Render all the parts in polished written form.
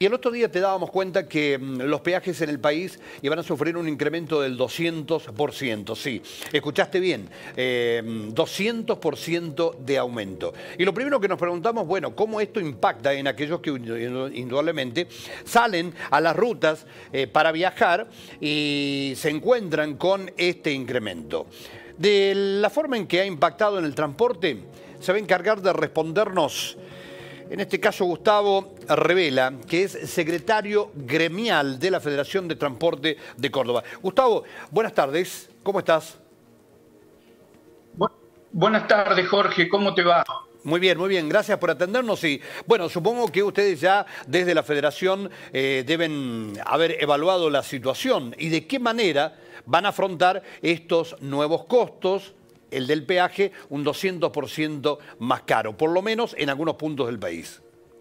Y el otro día te dábamos cuenta que los peajes en el país iban a sufrir un incremento del 200%. Sí, escuchaste bien, 200% de aumento. Y lo primero que nos preguntamos, bueno, ¿cómo esto impacta en aquellos que indudablemente salen a las rutas para viajar y se encuentran con este incremento? De la forma en que ha impactado en el transporte, se va a encargar de respondernos, en este caso, Gustavo Revela, que es secretario gremial de la Federación de Transporte de Córdoba. Gustavo, buenas tardes, ¿cómo estás? Buenas tardes, Jorge, ¿cómo te va? Muy bien, gracias por atendernos y, bueno, supongo que ustedes ya desde la Federación deben haber evaluado la situación y de qué manera van a afrontar estos nuevos costos, el del peaje, un 200% más caro, por lo menos en algunos puntos del país.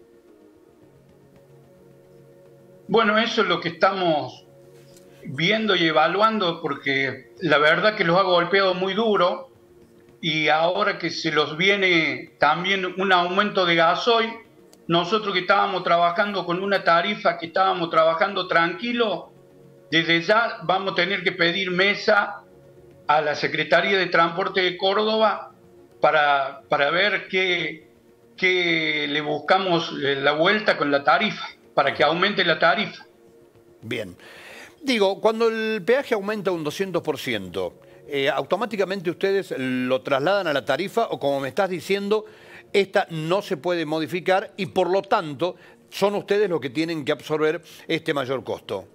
Bueno, eso es lo que estamos viendo y evaluando, porque la verdad que los ha golpeado muy duro y ahora que se los viene también un aumento de gasoil, nosotros que estábamos trabajando con una tarifa, que estábamos trabajando tranquilo, desde ya vamos a tener que pedir mesa a la Secretaría de Transporte de Córdoba para ver qué le buscamos la vuelta con la tarifa, para que aumente la tarifa. Bien. Digo, cuando el peaje aumenta un 200%, ¿automáticamente ustedes lo trasladan a la tarifa o, como me estás diciendo, esta no se puede modificar y por lo tanto son ustedes los que tienen que absorber este mayor costo?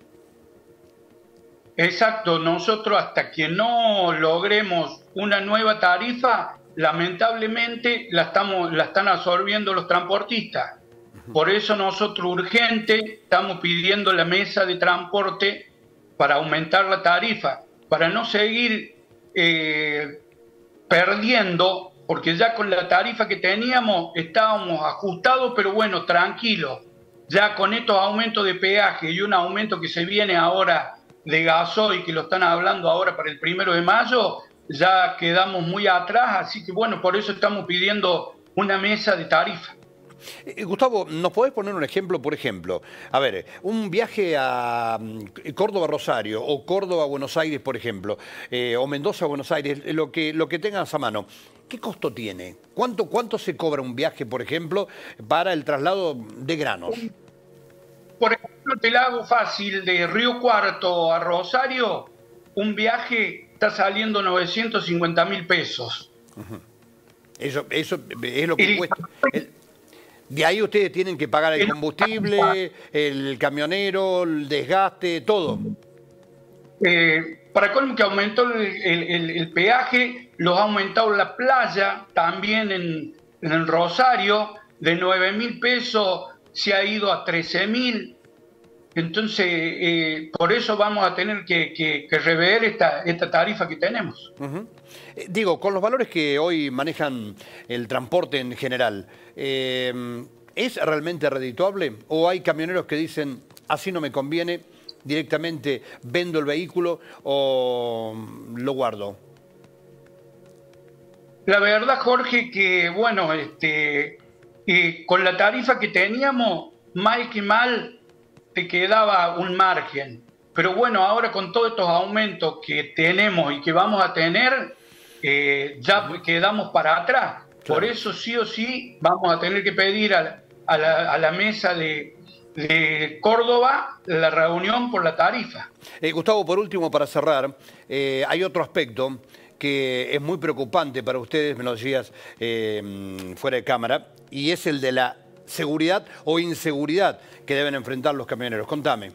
Exacto, nosotros hasta que no logremos una nueva tarifa, lamentablemente la están absorbiendo los transportistas. Por eso nosotros urgente estamos pidiendo la mesa de transporte para aumentar la tarifa, para no seguir perdiendo, porque ya con la tarifa que teníamos estábamos ajustados, pero bueno, tranquilos. Ya con estos aumentos de peaje y un aumento que se viene ahora de gasoil, que lo están hablando ahora para el 1 de mayo, ya quedamos muy atrás, así que bueno, por eso estamos pidiendo una mesa de tarifa. Gustavo, ¿nos podés poner un ejemplo? Por ejemplo, a ver, un viaje a Córdoba-Rosario o Córdoba-Buenos Aires, por ejemplo, o Mendoza-Buenos Aires, lo que tengas a mano, ¿qué costo tiene? ¿Cuánto se cobra un viaje, por ejemplo, para el traslado de granos? Por ejemplo, te la hago fácil, de Río Cuarto a Rosario, un viaje está saliendo 950.000 pesos. Eso es lo que cuesta. De ahí ustedes tienen que pagar el combustible, el camionero, el desgaste, todo. Para colmo que aumentó el peaje, los ha aumentado la playa, también en el Rosario, de 9.000 pesos se ha ido a 13.000. Entonces, por eso vamos a tener que rever esta tarifa que tenemos. Digo, con los valores que hoy manejan el transporte en general, ¿es realmente redituable? ¿O hay camioneros que dicen, así no me conviene, directamente vendo el vehículo o lo guardo? La verdad, Jorge, que bueno, con la tarifa que teníamos, mal que mal, te quedaba un margen. Pero bueno, ahora con todos estos aumentos que tenemos y que vamos a tener, ya quedamos para atrás. Claro. Por eso sí o sí vamos a tener que pedir a la mesa de Córdoba la reunión por la tarifa. Gustavo, por último, para cerrar, hay otro aspecto que es muy preocupante para ustedes, me lo decías fuera de cámara, y es el de la seguridad o inseguridad que deben enfrentar los camioneros. Contame.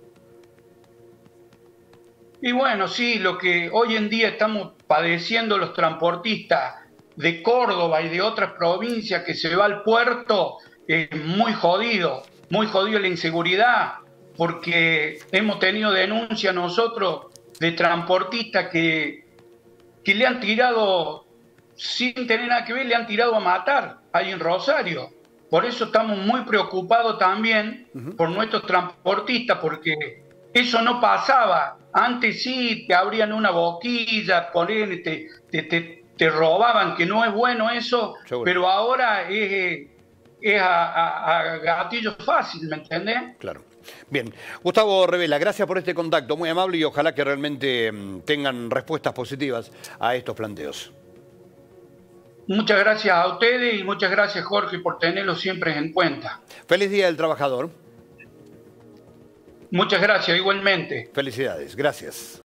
Y bueno, sí, lo que hoy en día estamos padeciendo los transportistas de Córdoba y de otras provincias que se va al puerto es muy jodido la inseguridad, porque hemos tenido denuncias nosotros de transportistas que le han tirado, sin tener nada que ver, le han tirado a matar ahí en Rosario. Por eso estamos muy preocupados también por nuestros transportistas, porque eso no pasaba. Antes sí, te abrían una boquilla, te robaban, que no es bueno eso, seguro. Pero ahora es a gatillo fácil, ¿me entendés? Claro. Bien. Gustavo Revela, gracias por este contacto, muy amable y ojalá que realmente tengan respuestas positivas a estos planteos. Muchas gracias a ustedes y muchas gracias, Jorge, por tenerlo siempre en cuenta. Feliz Día del Trabajador. Muchas gracias, igualmente. Felicidades, gracias.